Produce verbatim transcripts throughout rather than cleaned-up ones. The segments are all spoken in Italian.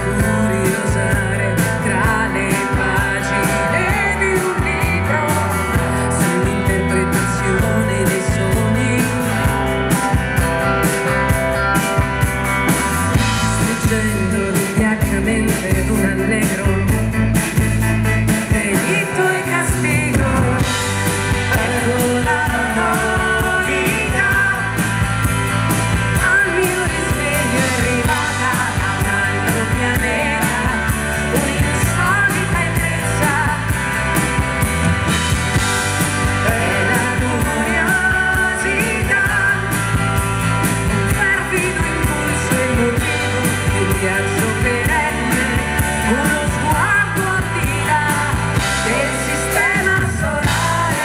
curiosare tra le pagine di un libro sull'interpretazione dei sogni, struggendo vigliaccamente ed un allegro delitto e castigo. Ecco la novità, al mio risveglio è arrivata da un altro pianeta, un'insolita ebbrezza, e la curiosità, un fervido impulso e motivo di un viaggio perenne, uno sguardo al di là del sistema solare.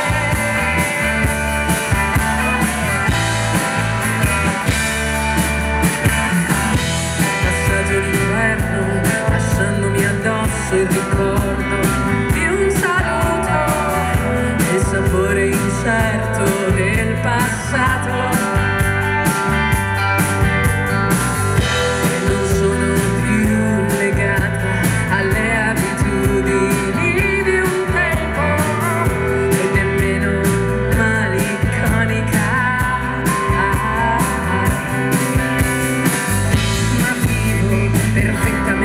Passaggio l'inverno, lasciandomi addosso il ricordo di un saluto e il sapore incerto del passato. E non sono più legata alle abitudini di un tempo e nemmeno malinconica, ma vivo perfettamente